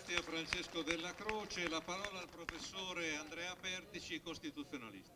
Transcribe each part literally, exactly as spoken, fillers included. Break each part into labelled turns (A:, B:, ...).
A: Grazie a Francesco Della Croce. La parola al professore Andrea Pertici, costituzionalista.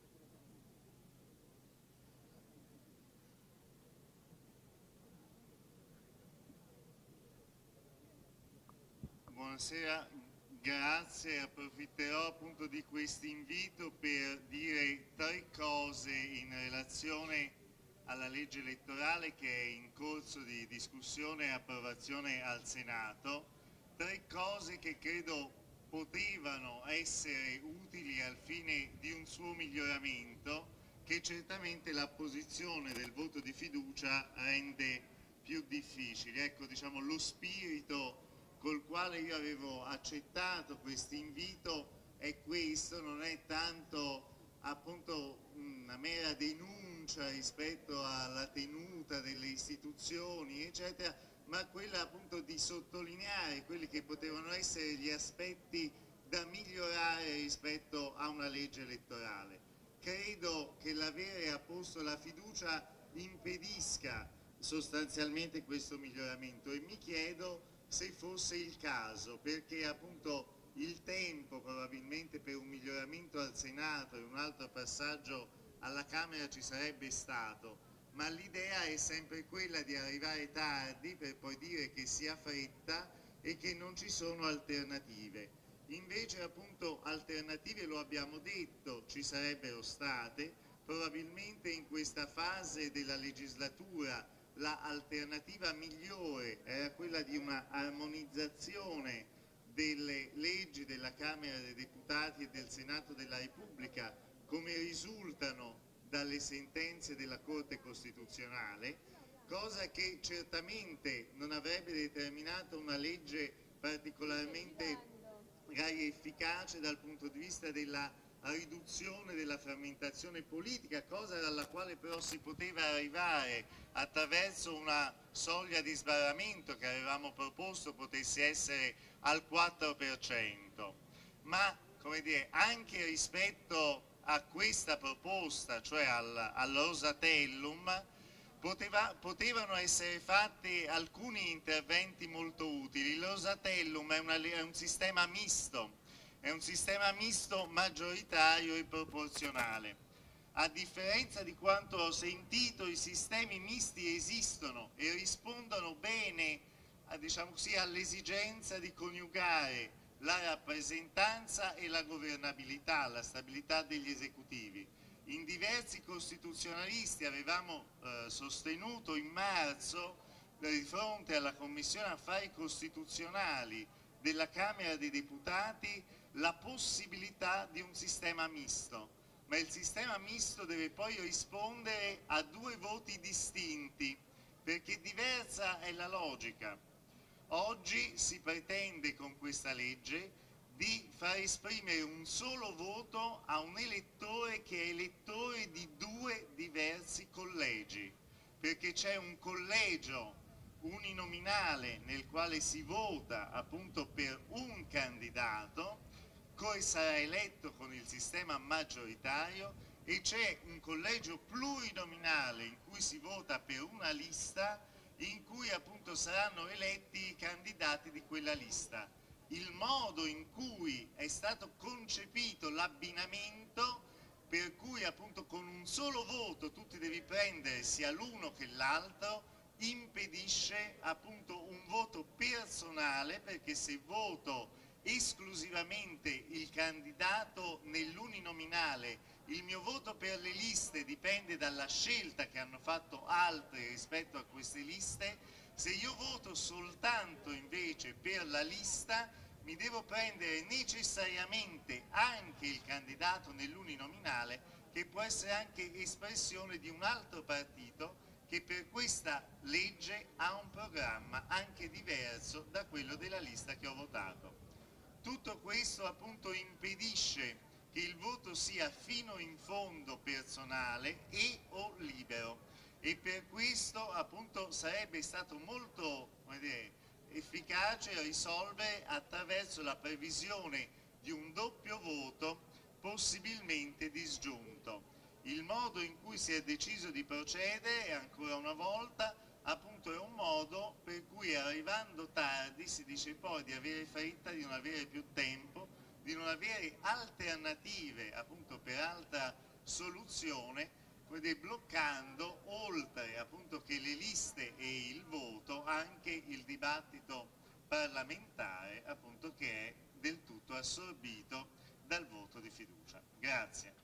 B: Buonasera, grazie. Approfitterò appunto di questo invito per dire tre cose in relazione alla legge elettorale che è in corso di discussione e approvazione al Senato. Tre cose che credo potevano essere utili al fine di un suo miglioramento, che certamente la posizione del voto di fiducia rende più difficile. Ecco, diciamo, lo spirito col quale io avevo accettato questo invito è questo, non è tanto appunto una mera denuncia rispetto alla tenuta delle istituzioni eccetera, ma quella appunto di sottolineare quelli che potevano essere gli aspetti da migliorare rispetto a una legge elettorale. Credo che l'avere apposto la fiducia impedisca sostanzialmente questo miglioramento e mi chiedo se fosse il caso, perché appunto il tempo probabilmente per un miglioramento al Senato e un altro passaggio alla Camera ci sarebbe stato, ma l'idea è sempre quella di arrivare tardi per poi dire che si ha fretta e che non ci sono alternative. Invece appunto alternative, lo abbiamo detto, ci sarebbero state. Probabilmente in questa fase della legislatura l'alternativa migliore era quella di una armonizzazione delle leggi della Camera dei Deputati e del Senato della Repubblica, come risultano dalle sentenze della Corte Costituzionale, cosa che certamente non avrebbe determinato una legge particolarmente efficace dal punto di vista della riduzione della frammentazione politica, cosa dalla quale però si poteva arrivare attraverso una soglia di sbarramento che avevamo proposto potesse essere al quattro per cento. Ma, come dire, anche rispetto a questa proposta, cioè al, al Rosatellum, poteva, potevano essere fatti alcuni interventi molto utili. Il Rosatellum è, una, è un sistema misto, è un sistema misto maggioritario e proporzionale. A differenza di quanto ho sentito, i sistemi misti esistono e rispondono bene, a, diciamo così, all'esigenza di coniugare la rappresentanza e la governabilità, la stabilità degli esecutivi. In diversi costituzionalisti avevamo eh, sostenuto in marzo, di fronte alla Commissione Affari Costituzionali della Camera dei Deputati, la possibilità di un sistema misto, ma il sistema misto deve poi rispondere a due voti distinti, perché diversa è la logica. Oggi si pretende con questa legge di far esprimere un solo voto a un elettore che è elettore di due diversi collegi, perché c'è un collegio uninominale nel quale si vota appunto per un candidato, che sarà eletto con il sistema maggioritario, e c'è un collegio plurinominale in cui si vota per una lista, in cui appunto saranno eletti i candidati di quella lista. Il modo in cui è stato concepito l'abbinamento, per cui appunto con un solo voto tu ti devi prendere sia l'uno che l'altro, impedisce appunto un voto personale, perché se voto esclusivamente il candidato nell'uninominale, il mio voto per le liste dipende dalla scelta che hanno fatto altri rispetto a queste liste. Se io voto soltanto invece per la lista, mi devo prendere necessariamente anche il candidato nell'uninominale, che può essere anche espressione di un altro partito che per questa legge ha un programma anche diverso da quello della lista che ho votato. Tutto questo appunto impedisce che il voto sia fino in fondo personale e o libero, e per questo appunto sarebbe stato molto, come dire, efficace risolvere attraverso la previsione di un doppio voto possibilmente disgiunto. Il modo in cui si è deciso di procedere è ancora una volta appunto è un modo per cui arrivando tardi si dice poi di avere fretta, di non avere più tempo, di non avere alternative appunto per altra soluzione, quindi bloccando oltre appunto che le liste e il voto anche il dibattito parlamentare appunto che è del tutto assorbito dal voto di fiducia. Grazie.